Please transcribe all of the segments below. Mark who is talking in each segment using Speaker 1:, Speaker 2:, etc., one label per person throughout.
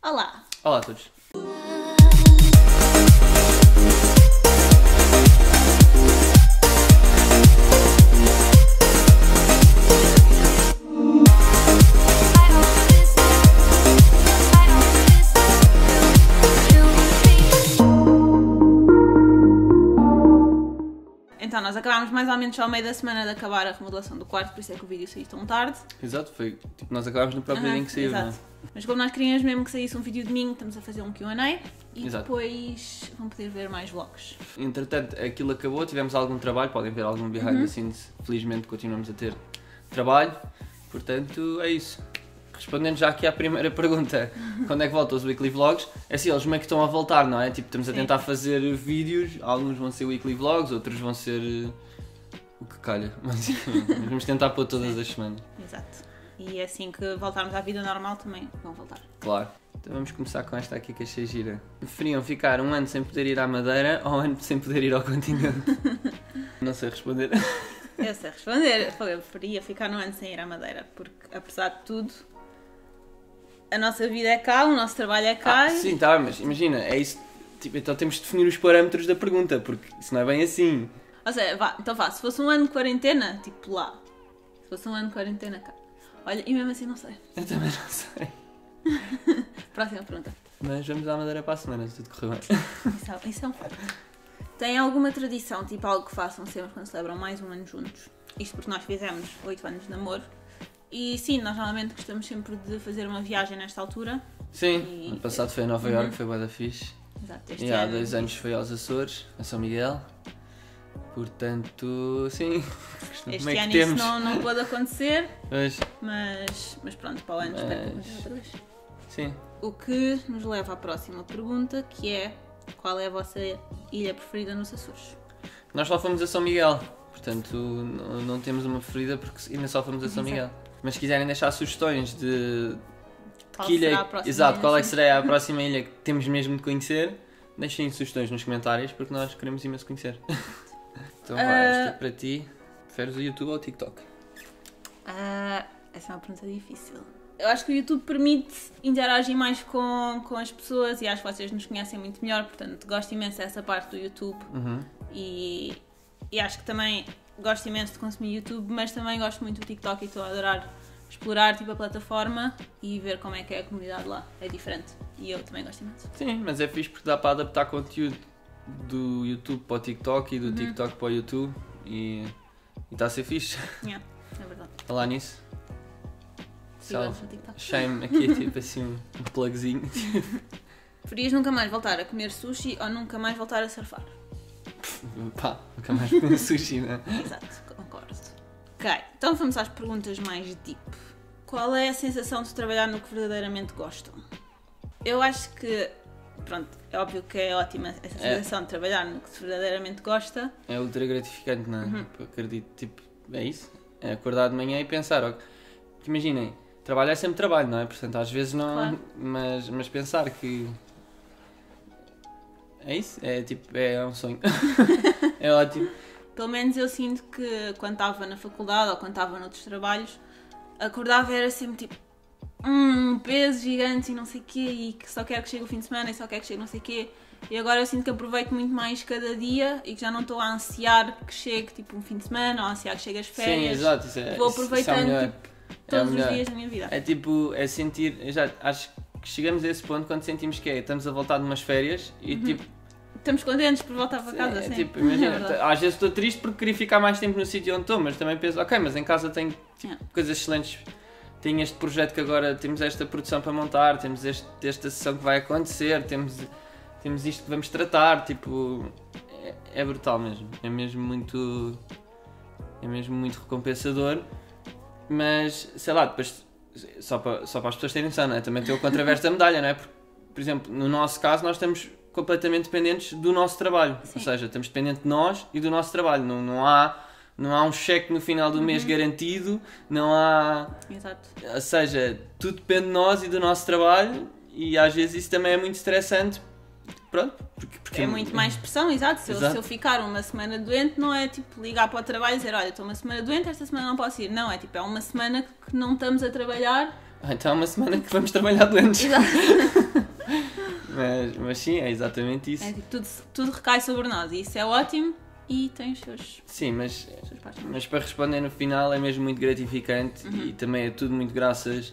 Speaker 1: Olá!
Speaker 2: Olá a todos.
Speaker 1: Então, nós acabámos mais ou menos ao meio da semana de acabar a remodelação do quarto, por isso é que o vídeo saiu tão tarde.
Speaker 2: Exato, foi tipo, nós acabámos no próprio dia em que saiu, não é?
Speaker 1: Mas como nós queríamos mesmo que saísse um vídeo de mim, estamos a fazer um Q&A e
Speaker 2: Exato.
Speaker 1: depois vão poder ver mais vlogs.
Speaker 2: Entretanto, aquilo acabou, tivemos algum trabalho, podem ver algum behind the scenes, felizmente continuamos a ter trabalho, portanto é isso. Respondendo já aqui à primeira pergunta, quando é que voltam os weekly vlogs? É assim, eles meio que estão a voltar, não é? Tipo, estamos a tentar fazer vídeos, alguns vão ser weekly vlogs, outros vão ser o que calha, mas vamos tentar pôr todas as semanas.
Speaker 1: Exato. E assim que voltarmos à vida normal também vão voltar.
Speaker 2: Claro. Então vamos começar com esta aqui que achei gira. Preferiam ficar um ano sem poder ir à Madeira ou um ano sem poder ir ao continente? Não sei responder.
Speaker 1: Eu sei responder. Eu preferia ficar um ano sem ir à Madeira, porque apesar de tudo, a nossa vida é cá, o nosso trabalho é cá.
Speaker 2: Sim, tá, mas imagina, é isso. Tipo, então temos de definir os parâmetros da pergunta, porque isso não é bem assim.
Speaker 1: Ou seja, então vá, se fosse um ano de quarentena, tipo lá. Se fosse um ano de quarentena cá. Olha, e mesmo assim não sei.
Speaker 2: Eu também não sei.
Speaker 1: Próxima pergunta.
Speaker 2: Mas vamos à Madeira para a semana, se tudo correr bem.
Speaker 1: Isso é um facto. Tem alguma tradição, tipo algo que façam sempre quando celebram mais um ano juntos? Isto porque nós fizemos 8 anos de namoro. E sim, nós normalmente gostamos sempre de fazer uma viagem nesta altura.
Speaker 2: Sim, ano passado foi a Nova Iorque, foi bué da fixe.
Speaker 1: Exato, este
Speaker 2: E há
Speaker 1: ano.
Speaker 2: 2 anos foi aos Açores, a São Miguel. Portanto, sim.
Speaker 1: Este
Speaker 2: Como é
Speaker 1: ano
Speaker 2: que
Speaker 1: isso
Speaker 2: temos?
Speaker 1: não pode acontecer,
Speaker 2: Pois,
Speaker 1: mas pronto, para o ano espero que aconteça outra vez.
Speaker 2: sim.
Speaker 1: O que nos leva à próxima pergunta, que é: qual é a vossa ilha preferida nos Açores?
Speaker 2: Nós só fomos a São Miguel, portanto não temos uma preferida porque ainda só fomos a São Miguel. Mas se quiserem deixar sugestões de
Speaker 1: Qual
Speaker 2: que ilha,
Speaker 1: será a próxima
Speaker 2: exato,
Speaker 1: ilha,
Speaker 2: qual é que
Speaker 1: sim?
Speaker 2: será a próxima ilha que temos mesmo de conhecer, deixem sugestões nos comentários porque nós queremos imenso conhecer. Então vai, esta é para ti. Preferes o YouTube ou o TikTok?
Speaker 1: Essa é uma pergunta difícil. Eu acho que o YouTube permite interagir mais com as pessoas e acho que vocês nos conhecem muito melhor, portanto gosto imenso dessa parte do YouTube e acho que também gosto imenso de consumir YouTube, mas também gosto muito do TikTok e estou a adorar explorar tipo, a plataforma e ver como é que é a comunidade lá. É diferente e eu também gosto imenso.
Speaker 2: Sim, mas é fixe porque dá para adaptar conteúdo do YouTube para o TikTok e do TikTok para o YouTube e está a ser fixe.
Speaker 1: Yeah, é verdade.
Speaker 2: Falar nisso.
Speaker 1: Siga-nos no TikTok.
Speaker 2: Shame aqui é tipo assim um plugzinho.
Speaker 1: Preferias nunca mais voltar a comer sushi ou nunca mais voltar a surfar?
Speaker 2: Pá, nunca mais comer sushi, né?
Speaker 1: Exato, concordo. Ok, então vamos às perguntas mais deep. Qual é a sensação de trabalhar no que verdadeiramente gostam? Eu acho que, pronto, é óbvio que é ótima essa sensação de trabalhar no que se verdadeiramente gosta.
Speaker 2: É ultra gratificante, não é? Tipo, acredito, tipo, é isso. É acordar de manhã e pensar, ó, imaginem, trabalho é sempre trabalho, não é? Portanto, às vezes não,
Speaker 1: Claro.
Speaker 2: mas pensar que é isso, é tipo, é um sonho. É ótimo.
Speaker 1: Pelo menos eu sinto que quando estava na faculdade ou quando estava noutros trabalhos, acordava e era sempre tipo um peso gigante e não sei o quê, e que só quero que chegue o fim de semana e só quero que chegue não sei o quê. E agora eu sinto que aproveito muito mais cada dia e que já não estou a ansiar que chegue tipo um fim de semana ou a ansiar que chegue as férias.
Speaker 2: Sim, exato. Isso é,
Speaker 1: Vou
Speaker 2: isso é o
Speaker 1: aproveitando
Speaker 2: melhor.
Speaker 1: tipo, todos
Speaker 2: o
Speaker 1: os
Speaker 2: melhor.
Speaker 1: dias da minha vida.
Speaker 2: É tipo, é sentir, eu já acho que chegamos a esse ponto quando sentimos que estamos a voltar de umas férias e tipo,
Speaker 1: Estamos contentes por voltar para casa,
Speaker 2: é,
Speaker 1: sim.
Speaker 2: tipo,
Speaker 1: É
Speaker 2: imagina,
Speaker 1: verdade.
Speaker 2: às vezes estou triste porque queria ficar mais tempo no sítio onde estou, mas também penso, ok, mas em casa tenho
Speaker 1: Yeah.
Speaker 2: coisas excelentes. Tenho este projeto que agora temos esta produção para montar, temos esta sessão que vai acontecer, temos isto que vamos tratar, tipo, é brutal mesmo, é mesmo muito recompensador, mas sei lá, depois só para as pessoas terem noção, não é? Também tem o contraverso da medalha, não é? Porque, por exemplo, no nosso caso nós estamos completamente dependentes do nosso trabalho,
Speaker 1: Sim.
Speaker 2: ou seja, estamos dependentes de nós e do nosso trabalho, não há um cheque no final do mês garantido, não há...
Speaker 1: Exato.
Speaker 2: Ou seja, tudo depende de nós e do nosso trabalho e às vezes isso também é muito estressante. Pronto, porque
Speaker 1: É muito mais pressão, exato. Se
Speaker 2: Exato.
Speaker 1: eu ficar uma semana doente, não é tipo ligar para o trabalho e dizer: olha, estou uma semana doente, esta semana não posso ir. Não, é tipo, é uma semana que não estamos a trabalhar.
Speaker 2: Então é uma semana que vamos trabalhar doentes.
Speaker 1: Exato.
Speaker 2: Mas sim, é exatamente isso.
Speaker 1: É, tipo, tudo recai sobre nós e isso é ótimo e tem os seus...
Speaker 2: Sim, mas
Speaker 1: partes.
Speaker 2: para responder no final é mesmo muito gratificante e também é tudo muito graças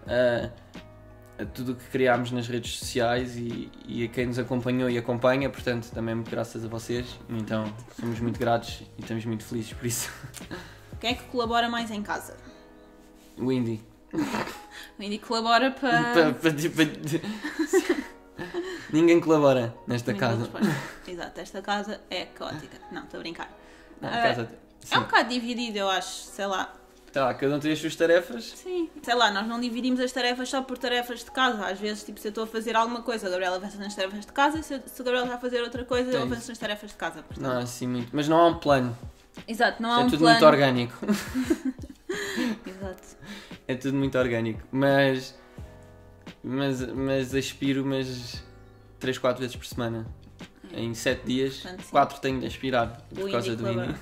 Speaker 2: a tudo o que criámos nas redes sociais e a quem nos acompanhou e acompanha, portanto também muito graças a vocês, então somos muito gratos e estamos muito felizes por isso.
Speaker 1: Quem é que colabora mais em casa?
Speaker 2: O Indy.
Speaker 1: O Indy colabora para...
Speaker 2: Ninguém colabora nesta casa.
Speaker 1: Exato, esta casa é caótica. Não, estou a brincar.
Speaker 2: Não, a casa,
Speaker 1: é um bocado dividido, eu acho, sei lá.
Speaker 2: Tá, cada um tem as suas tarefas.
Speaker 1: Sim. Sei lá, nós não dividimos as tarefas só por tarefas de casa. Às vezes, tipo, se eu estou a fazer alguma coisa, a Gabriela vai fazer nas tarefas de casa, e se o Gabriela está a fazer outra coisa, eu vou fazer nas tarefas de casa. Portanto.
Speaker 2: Não, assim muito. Mas não há um plano.
Speaker 1: Exato, não há um
Speaker 2: tudo
Speaker 1: plano.
Speaker 2: muito orgânico.
Speaker 1: Exato.
Speaker 2: É tudo muito orgânico. Mas aspiro 3, 4 vezes por semana. Em 7 dias, portanto, 4 tenho de aspirar por causa do Indy.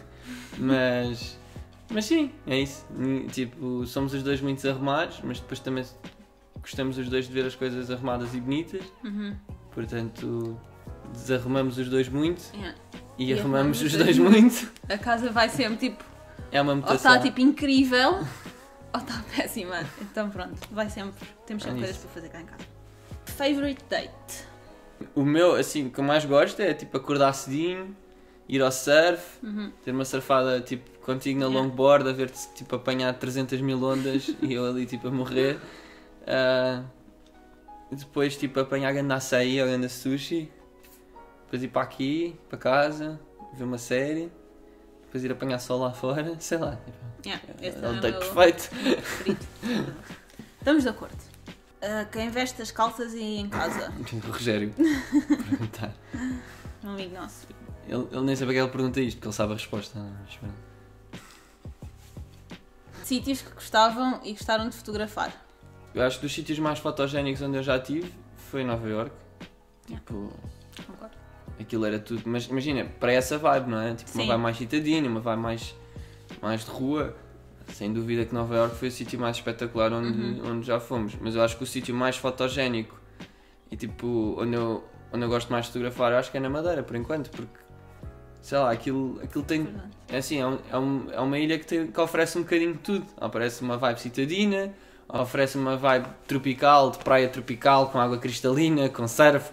Speaker 2: Mas sim, é isso. Tipo, somos os dois muito desarrumados, mas depois também gostamos os dois de ver as coisas arrumadas e bonitas. Portanto, desarrumamos os dois muito e arrumamos os dois muito.
Speaker 1: A casa vai sempre tipo...
Speaker 2: É uma mutação.
Speaker 1: Ou está tipo incrível, ou está péssima. Então pronto, temos sempre coisas para fazer cá em casa. Favorite date?
Speaker 2: O meu, assim, o que eu mais gosto é tipo acordar cedinho, ir ao surf, ter uma surfada tipo contigo na longboard, a ver-te tipo apanhar 300 mil ondas e eu ali tipo a morrer. Depois tipo apanhar grande açaí ou grande sushi, depois ir para aqui, para casa, ver uma série, depois ir apanhar sol lá fora, sei lá.
Speaker 1: Esse
Speaker 2: é o date perfeito.
Speaker 1: Estamos de acordo. Quem veste as calças e em casa?
Speaker 2: O Rogério. Perguntar.
Speaker 1: Um amigo nosso.
Speaker 2: Ele nem sabe que ele pergunta isto, porque ele sabe a resposta.
Speaker 1: Sítios que gostavam e gostaram de fotografar?
Speaker 2: Eu acho que dos sítios mais fotogénicos onde eu já estive foi em Nova Iorque. Tipo,
Speaker 1: concordo.
Speaker 2: Aquilo era tudo, mas imagina, para essa vibe, não é? Tipo, uma vibe mais citadina, uma vibe mais de rua. Sem dúvida que Nova Iorque foi o sítio mais espetacular onde já fomos. Mas eu acho que o sítio mais fotogénico e tipo, onde eu gosto mais de fotografar, eu acho que é na Madeira, por enquanto, porque sei lá, aquilo tem. É assim, é uma ilha que oferece um bocadinho de tudo. Oferece uma vibe citadina, oferece uma vibe tropical, de praia tropical, com água cristalina, com surf,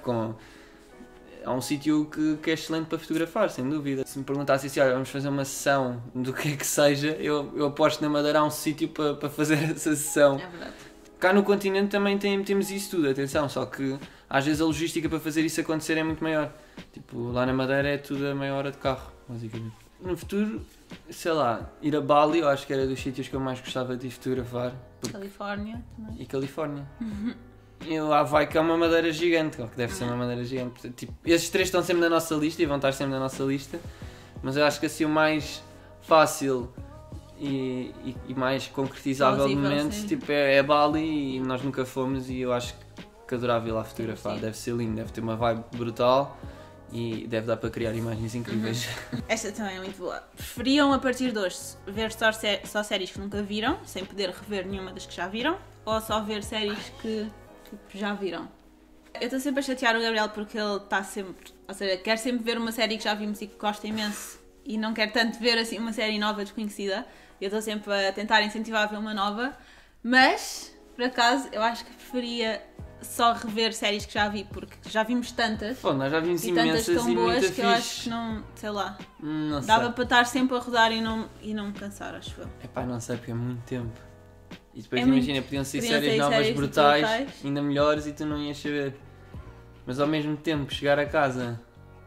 Speaker 2: é um sítio que é excelente para fotografar, sem dúvida. Se me perguntasse assim, olha, vamos fazer uma sessão do que é que seja, eu aposto na Madeira há um sítio para fazer essa sessão.
Speaker 1: É verdade.
Speaker 2: Cá no continente também temos isso tudo, atenção, só que às vezes a logística para fazer isso acontecer é muito maior. Tipo, lá na Madeira é tudo a meia hora de carro, basicamente. No futuro, sei lá, ir a Bali, eu acho que era dos sítios que eu mais gostava de fotografar.
Speaker 1: Califórnia também.
Speaker 2: E Califórnia. E lá vai que é uma madeira gigante, que deve ser uma madeira gigante. Portanto, tipo, esses 3 estão sempre na nossa lista e vão estar sempre na nossa lista, mas eu acho que assim o mais fácil e mais concretizável de momento tipo, é Bali, e nós nunca fomos e eu acho que adorava ir lá fotografar. Deve ser lindo, deve ter uma vibe brutal e deve dar para criar imagens incríveis.
Speaker 1: Esta também é muito boa. Preferiam a partir de hoje ver só séries que nunca viram, sem poder rever nenhuma das que já viram, ou só ver séries que já viram? Eu estou sempre a chatear o Gabriel porque ele está sempre, ou seja, quer sempre ver uma série que já vimos e que gosta imenso e não quer tanto ver assim uma série nova desconhecida. Eu estou sempre a tentar incentivar a ver uma nova, mas por acaso eu acho que preferia só rever séries que já vi, porque já vimos tantas.
Speaker 2: Pô, nós já vimos
Speaker 1: e
Speaker 2: imensas
Speaker 1: tantas tão
Speaker 2: e
Speaker 1: boas
Speaker 2: muito
Speaker 1: que eu acho que não, sei lá,
Speaker 2: não
Speaker 1: dava
Speaker 2: sei.
Speaker 1: para estar sempre a rodar e não me cansar, acho eu.
Speaker 2: Epá, não sei porque é muito tempo. E depois
Speaker 1: É
Speaker 2: imagina,
Speaker 1: muito...
Speaker 2: podiam ser
Speaker 1: Podiam
Speaker 2: séries
Speaker 1: ser
Speaker 2: novas
Speaker 1: séries
Speaker 2: brutais, ainda melhores e tu não ias saber. Mas ao mesmo tempo, chegar a casa,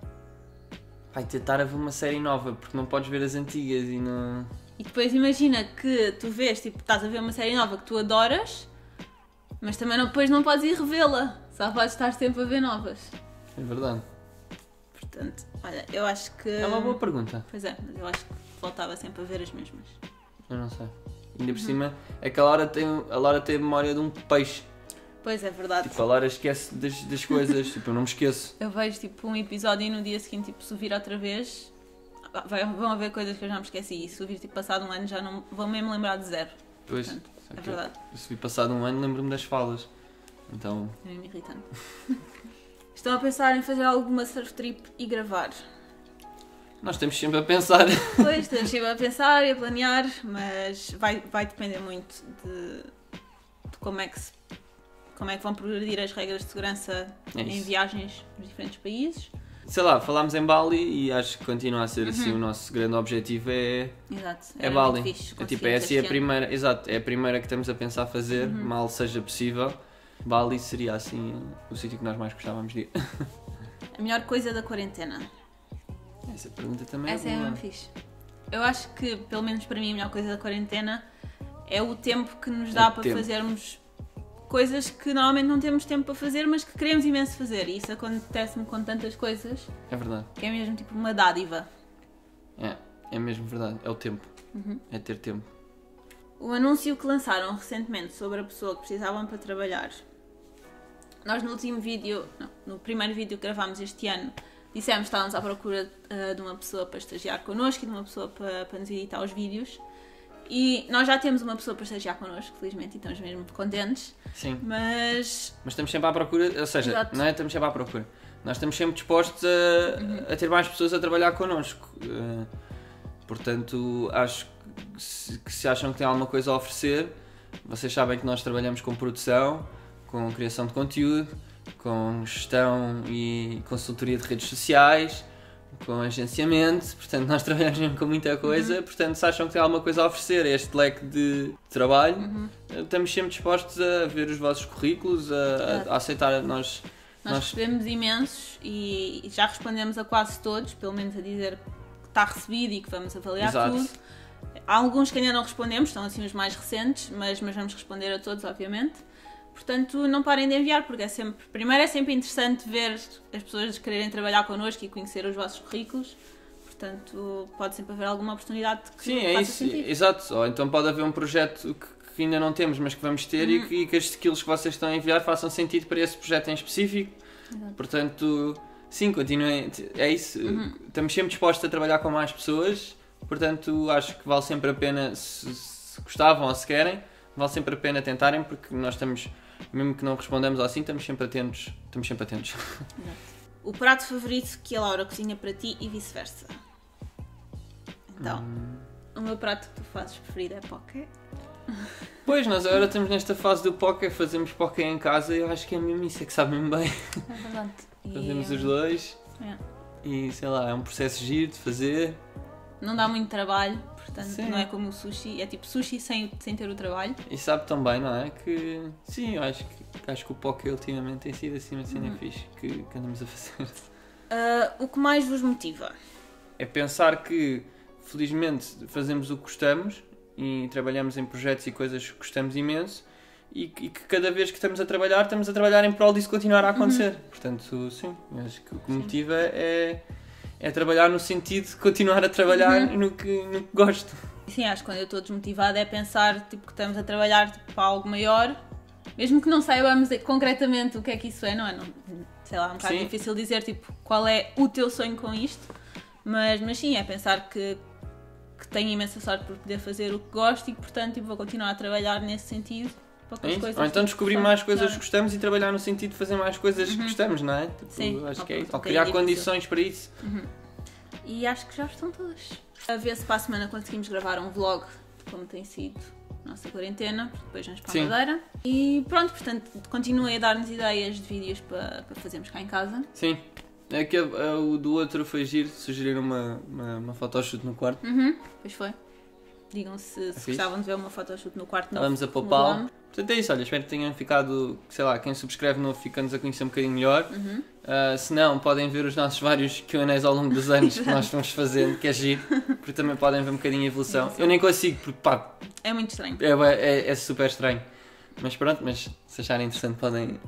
Speaker 2: vai tentar a ver uma série nova, porque não podes ver as antigas e não...
Speaker 1: E depois imagina que tu vês, tipo, estás a ver uma série nova que tu adoras, mas também depois não podes ir revê-la, só podes estar sempre a ver novas.
Speaker 2: É verdade.
Speaker 1: Portanto, olha, eu acho que...
Speaker 2: É uma boa pergunta.
Speaker 1: Pois é, mas eu acho que voltava sempre a ver as mesmas.
Speaker 2: Eu não sei. Ainda por cima, é que a Laura tem a memória de um peixe.
Speaker 1: Pois é, verdade.
Speaker 2: Tipo, a Laura esquece das coisas, tipo, eu não me esqueço.
Speaker 1: Eu vejo tipo um episódio e no dia seguinte, tipo, se o vir outra vez, vão haver coisas que eu já me esqueci. E se o vir tipo, passado um ano já não vou mesmo lembrar de zero.
Speaker 2: Pois,
Speaker 1: portanto, é verdade.
Speaker 2: Se vir passado um ano lembro-me das falas. Então...
Speaker 1: É mesmo irritante. Estão a pensar em fazer alguma surf trip e gravar?
Speaker 2: Nós estamos sempre a pensar.
Speaker 1: Pois, estamos sempre a pensar e a planear, mas vai depender muito de como é que vão progredir as regras de segurança em viagens nos diferentes países.
Speaker 2: Sei lá, falámos em Bali e acho que continua a ser assim o nosso grande objetivo
Speaker 1: Exato,
Speaker 2: é Bali.
Speaker 1: Fixe,
Speaker 2: É assim a primeira, exato, é a primeira que estamos a pensar fazer, mal seja possível. Bali seria assim o sítio que nós mais gostávamos de ir.
Speaker 1: A melhor coisa da quarentena?
Speaker 2: Essa pergunta também
Speaker 1: Essa
Speaker 2: é boa.
Speaker 1: É muito fixe. Eu acho que, pelo menos para mim, a melhor coisa da quarentena é o tempo que nos dá para fazermos coisas que normalmente não temos tempo para fazer, mas que queremos imenso fazer. E isso acontece-me com tantas coisas.
Speaker 2: É verdade.
Speaker 1: Que é mesmo tipo uma dádiva.
Speaker 2: É mesmo verdade. É o tempo. É ter tempo.
Speaker 1: O anúncio que lançaram recentemente sobre a pessoa que precisavam para trabalhar. Nós no primeiro vídeo que gravámos este ano, dissemos que estávamos à procura de uma pessoa para estagiar connosco e de uma pessoa para nos editar os vídeos. E nós já temos uma pessoa para estagiar connosco, felizmente, e estamos mesmo contentes.
Speaker 2: Sim.
Speaker 1: Mas
Speaker 2: estamos sempre à procura, ou seja,
Speaker 1: Exato.
Speaker 2: não é? Estamos sempre à procura. Nós estamos sempre dispostos a ter mais pessoas a trabalhar connosco. Portanto, acho que se acham que têm alguma coisa a oferecer, vocês sabem que nós trabalhamos com produção, com criação de conteúdo, com gestão e consultoria de redes sociais, com agenciamento, portanto nós trabalhamos mesmo com muita coisa, portanto se acham que têm alguma coisa a oferecer a este leque de trabalho, estamos sempre dispostos a ver os vossos currículos, a aceitar. Nós
Speaker 1: recebemos imensos e já respondemos a quase todos, pelo menos a dizer que está recebido e que vamos avaliar tudo. Há alguns que ainda não respondemos, são assim os mais recentes, mas vamos responder a todos, obviamente. Portanto, não parem de enviar, porque primeiro é sempre interessante ver as pessoas quererem trabalhar connosco e conhecer os vossos currículos. Portanto, pode sempre haver alguma oportunidade que faça sentido.
Speaker 2: Exato. Ou então pode haver um projeto que ainda não temos, mas que vamos ter e que as skills que vocês estão a enviar façam sentido para esse projeto em específico.
Speaker 1: Exato.
Speaker 2: Portanto, sim, continuem. É isso. Estamos sempre dispostos a trabalhar com mais pessoas. Portanto, acho que vale sempre a pena, se gostavam ou se querem, vale sempre a pena tentarem, porque nós estamos, mesmo que não respondamos assim, estamos sempre atentos.
Speaker 1: Exato. O prato favorito que a Laura cozinha para ti e vice-versa. Então, o meu prato que tu fazes preferido é poké.
Speaker 2: Pois, nós agora estamos nesta fase do poké, fazemos poké em casa e eu acho que é mesmo isso, é que sabe mesmo bem.
Speaker 1: É verdade.
Speaker 2: Fazemos os dois e sei lá, é um processo giro de fazer.
Speaker 1: Não dá muito trabalho, portanto não é como o sushi, é tipo sushi sem ter o trabalho.
Speaker 2: E sabe tão bem, não é? Que sim, eu acho que o poké ultimamente tem sido assim uma cena fixe que andamos a fazer.
Speaker 1: O que mais vos motiva?
Speaker 2: É pensar que felizmente fazemos o que gostamos e trabalhamos em projetos e coisas que gostamos imenso e que cada vez que estamos a trabalhar em prol disso continuar a acontecer. Portanto, sim, eu acho que o que motiva é trabalhar no sentido de continuar a trabalhar no que gosto.
Speaker 1: Sim, acho que quando eu estou desmotivada é pensar tipo, que estamos a trabalhar para algo maior, mesmo que não saibamos concretamente o que é que isso é, não é? Não, sei lá, é um bocado difícil dizer tipo, qual é o teu sonho com isto, mas sim, é pensar que tenho imensa sorte por poder fazer o que gosto e que, portanto, tipo, vou continuar a trabalhar nesse sentido.
Speaker 2: Ou então descobrir mais coisas que gostamos e trabalhar no sentido de fazer mais coisas que gostamos, não é? Tipo,
Speaker 1: sim,
Speaker 2: acho que é isso. Ou criar condições para isso.
Speaker 1: E acho que já estão todas. A ver se para a semana conseguimos gravar um vlog de como tem sido a nossa quarentena, porque depois vamos para a Madeira. E pronto, portanto, continuem a dar-nos ideias de vídeos para fazermos cá em casa.
Speaker 2: Sim. O do outro foi giro, sugeriram uma photoshoot no quarto.
Speaker 1: Pois foi. Digam se gostavam de ver uma photoshoot no quarto novo.
Speaker 2: Vamos a poupá-lo. Portanto é isso, olha, espero que tenham ficado, sei lá, quem subscreve novo fica-nos a conhecer um bocadinho melhor. Se não, podem ver os nossos vários Q&As ao longo dos anos que nós fomos fazendo, que é giro, porque também podem ver um bocadinho a evolução. Eu nem consigo, porque pá...
Speaker 1: É muito estranho.
Speaker 2: É super estranho. Mas pronto, mas se acharem interessante podem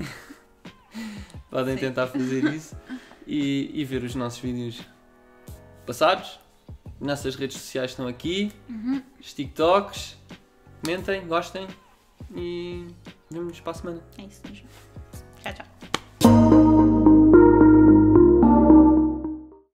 Speaker 2: tentar fazer isso e ver os nossos vídeos passados. Nossas redes sociais estão aqui, os TikToks, comentem, gostem e vemo-nos para a semana.
Speaker 1: É isso mesmo.